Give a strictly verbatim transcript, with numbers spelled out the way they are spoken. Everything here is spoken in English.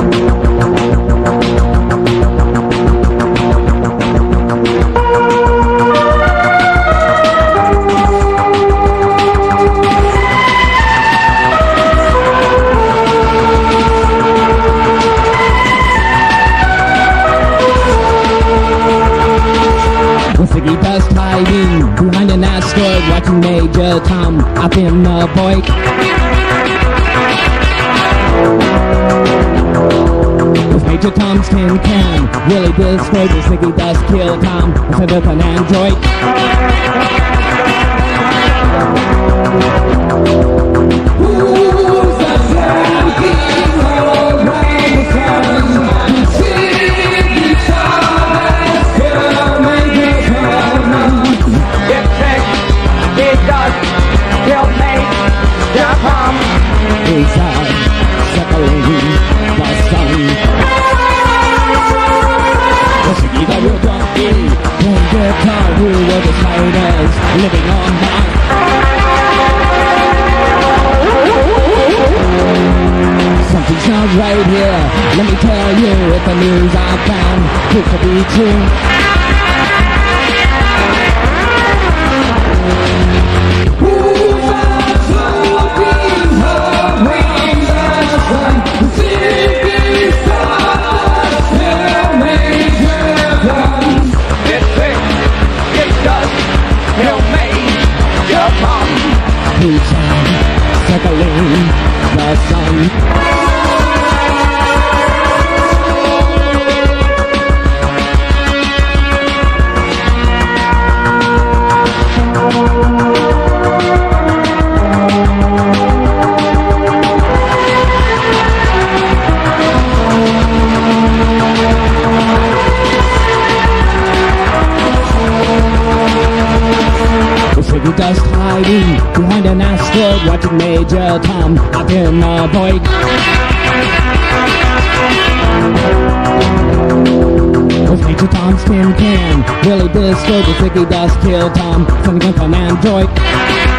Ziggy Dust hiding behind an asteroid, watching Major Tom up in the void. Cause Major Tom's tin can really destroyed the Ziggy Dust kill Tom instead of an android. Who's the tanking around the sun? Ziggy Dust kill Major Tom. Get sick, it does kill Major Tom. He's out circling the sun. The Ziggy the real donkey, one guitar who were the spiders living on Mars. Something's not right here, let me tell you, if the news I found proves to be true. Who's out floating around the sun? Ziggy Dust kill Major Tom. Get sick, it does kill Major Tom. Who's out circling the sun? Ziggy Dust hiding behind an asteroid, watching Major Tom up in the void. Cause Major Tom's tin can really destroyed the Ziggy Dust kill Tom, sending up an android.